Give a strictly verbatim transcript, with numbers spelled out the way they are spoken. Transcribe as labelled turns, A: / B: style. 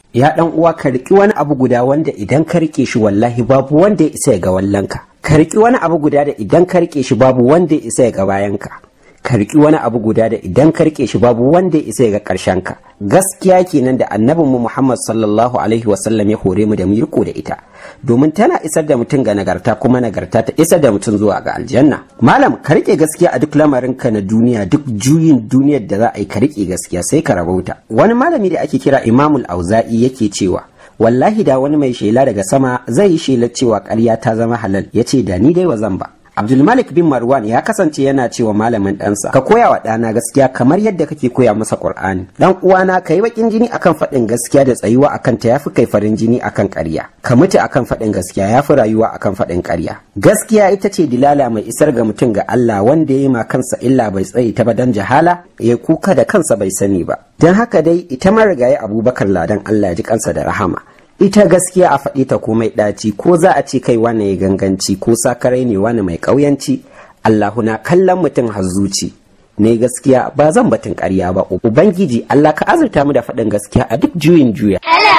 A: Ya dan uwa, ka riki wani abu guda wanda idan ka rike shi wallahi babu wanda ya isa ya ga wallanka. Ka riki wani abu guda da idan ka rike shi babu wanda ya isa ya ga bayanka. Ka riki wani abu guda da idan ka rike shi babu wanda ya isa ya ga karshen ka. Gaskiya kenan da annabinmu Muhammad sallallahu alaihi wasallam ya hore mu da mu riko da ita, domin tana isar da mutum ga nagarta, kuma nagarta ta isar da mutum zuwa ga aljanna. Malam, ka rike gaskiya a duk lamarin ka na duniya, duk juyin duniyar da za a yi ka rike gaskiya sai ka rabauta. Wani malami da ake kira Imamul Auza'i yake cewa wallahi da wani mai shela daga sama zai yi shelar cewa ƙarya ta zama halal, yace da ni dai wa zan ba. Abdulmalik bin Marwan ya kasance yana cewa malamin ɗansa, ka koya wa ɗana gaskiya kamar yadda kake koya masa Qur'ani. Dan uwana, ka yi bakin jini akan faɗin gaskiya da tsayuwa akan ta yafi kai farin jini akan ƙarya. Ka mutu akan faɗin gaskiya yafi rayuwa akan faɗin ƙarya. Gaskiya ita ce dilala mai isar ga mutum ga Allah, wanda ya yi ma kansa illa bai tsaye ta ba dan jahala, ya kuka da kansa bai sani ba. Don haka dai ita marigayi Abubakar Ladan, Allah ya ji kansa da rahama. Ita gaskiya a faɗi ta komai ɗaci, ko za a ce kai wane ya ganganci, ko sakarai ne wane mai ƙauyanci, Allahu na kallon mutum hazzuci. Ne gaskiya ba zan batun ƙarya ba. Ubangiji Allah ka azurta mu da faɗin gaskiya a duk juyin juya.